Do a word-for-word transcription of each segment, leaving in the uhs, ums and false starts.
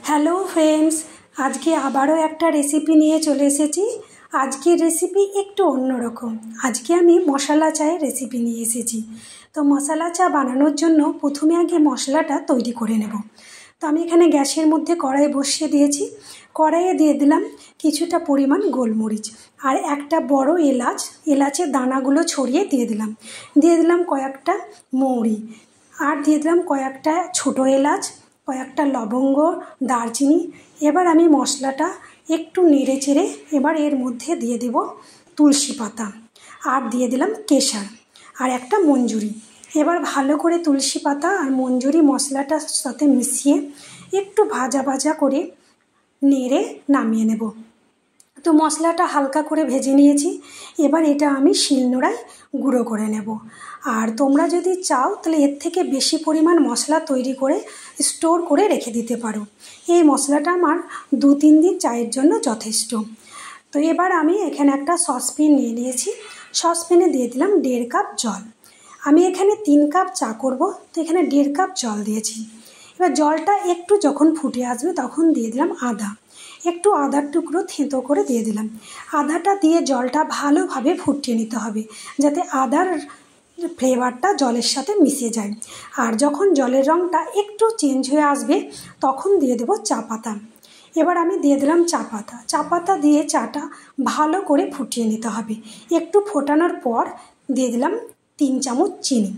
Hello friends, আজকে আবারও একটা রেসিপি নিয়ে চলে এসেছি। আজকের রেসিপি একটু অন্যরকম। আজকে আমি মশলা চায়ের রেসিপি নিয়ে এসেছি। তো মশলা চা বানানোর জন্য প্রথমে আগে মশলাটা তৈরি করে নেব। তো আমি এখানে গ্যাসের মধ্যে কড়াই বসিয়ে দিয়েছি। কড়াইয়ে দিয়ে দিলাম কিছুটা পরিমাণ গোলমরিচ আর একটা বড় এলাচ, এলাচের দানাগুলো ছড়িয়ে দিয়ে দিলাম। দিয়ে দিলাম কয়েকটা মৌরি আর দিয়ে দিলাম কয়েকটা ছোটো এলাচ, কয়েকটা লবঙ্গ, দারচিনি। এবার আমি মশলাটা একটু নেড়ে চেড়ে এবার এর মধ্যে দিয়ে দেব তুলসী পাতা আর দিয়ে দিলাম কেশর আর একটা মঞ্জুরি। এবার ভালো করে তুলসী পাতা আর মঞ্জুরি মশলাটার সাথে মিশিয়ে একটু ভাজা ভাজা করে নেড়ে নামিয়ে নেব। তো মশলাটা হালকা করে ভেজে নিয়েছি। এবার এটা আমি শিলনোড়ায় গুঁড়ো করে নেব। আর তোমরা যদি চাও তাহলে এর থেকে বেশি পরিমাণ মশলা তৈরি করে স্টোর করে রেখে দিতে পারো। এই মশলাটা আমার দু তিন দিন চায়ের জন্য যথেষ্ট। তো এবার আমি এখানে একটা সসপ্যান নিয়ে নিয়েছি। সসপ্যানে দিয়ে দিলাম দেড় কাপ জল। আমি এখানে তিন কাপ চা করব, তো এখানে দেড় কাপ জল দিয়েছি। এবার জলটা একটু যখন ফুটে আসবে তখন দিয়ে দিলাম আদা, একটু আদার টুকরো থেঁতো করে দিয়ে দিলাম। আদাটা দিয়ে জলটা ভালোভাবে ফুটিয়ে নিতে হবে যাতে আদার ফ্লেভারটা জলের সাথে মিশে যায়। আর যখন জলের রঙটা একটু চেঞ্জ হয়ে আসবে তখন দিয়ে দেবো চা পাতা। এবার আমি দিয়ে দিলাম চা পাতা। চা পাতা দিয়ে চাটা ভালো করে ফুটিয়ে নিতে হবে। একটু ফোটানোর পর দিয়ে দিলাম তিন চামচ চিনি।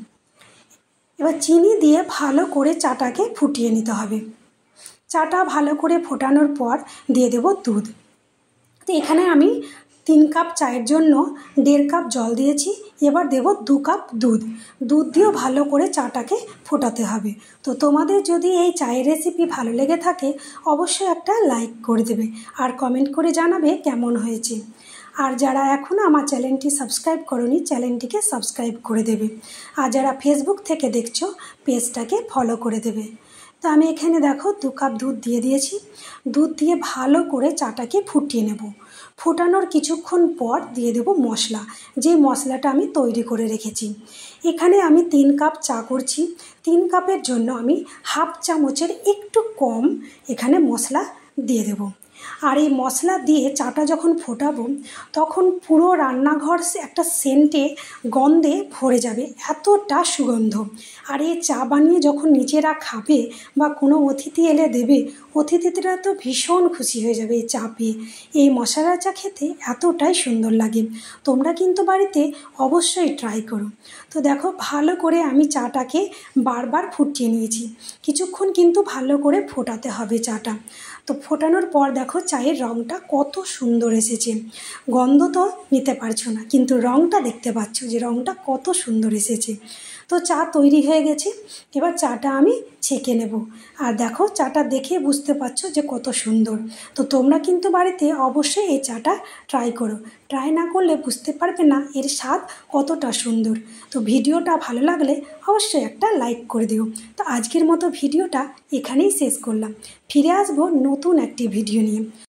এবার চিনি দিয়ে ভালো করে চাটাকে ফুটিয়ে নিতে হবে। চাটা ভালো করে ফোটানোর পর দিয়ে দেব দুধ। তো এখানে আমি তিন কাপ চায়ের জন্য দেড় কাপ জল দিয়েছি। এবার দেব দু কাপ দুধ। দুধ দিয়েও ভালো করে চাটাকে ফোটাতে হবে। তো তোমাদের যদি এই চায়ের রেসিপি ভালো লেগে থাকে অবশ্যই একটা লাইক করে দেবে আর কমেন্ট করে জানাবে কেমন হয়েছে। আর যারা এখনও আমার চ্যানেলটি সাবস্ক্রাইব করোনি চ্যানেলটিকে সাবস্ক্রাইব করে দেবে। আর যারা ফেসবুক থেকে দেখছো পেজটাকে ফলো করে দেবে। তো আমি এখানে দেখো দু কাপ দুধ দিয়ে দিয়েছি। দুধ দিয়ে ভালো করে চাটাকে ফুটিয়ে নেব। ফোটানোর কিছুক্ষণ পর দিয়ে দেব মশলা, যে মশলাটা আমি তৈরি করে রেখেছি। এখানে আমি তিন কাপ চা করছি, তিন কাপের জন্য আমি হাফ চামচের একটু কম এখানে মশলা দিয়ে দেব। আর এই মশলা দিয়ে চাটা যখন ফোটাবো তখন পুরো রান্নাঘর একটা সেন্টে গন্ধে ভরে যাবে, এতটা সুগন্ধ। আর এই চা বানিয়ে যখন নিজেরা খাবে বা কোনো অতিথি এলে দেবে, অতিথিরা তো ভীষণ খুশি হয়ে যাবে এই চা পেয়ে। এই মশলা চা খেতে এতটাই সুন্দর লাগে। তোমরা কিন্তু বাড়িতে অবশ্যই ট্রাই করো। তো দেখো ভালো করে আমি চাটাকে বারবার ফুটিয়ে নিয়েছি। কিছুক্ষণ কিন্তু ভালো করে ফোটাতে হবে চাটা। তো ফোটানোর পর দেখো চায়ের রঙটা কত সুন্দর এসেছে। গন্ধ তো নিতে পারছো না, কিন্তু রঙটা দেখতে পাচ্ছ যে রঙটা কত সুন্দর এসেছে। তো চা তৈরি হয়ে গেছে। এবার চাটা আমি ছেঁকে নেব। আর দেখো চাটা দেখে বুঝতে পারছো যে কত সুন্দর। তো তোমরা কিন্তু বাড়িতে অবশ্যই এই চাটা ট্রাই করো। ট্রাই না করলে বুঝতে পারবে না এর স্বাদ কতটা সুন্দর। তো ভিডিওটা ভালো লাগলে অবশ্যই একটা লাইক করে দিও। তো আজকের মতো ভিডিওটা এখানেই শেষ করলাম। ফিরে আসবো নতুন একটি ভিডিও নিয়ে।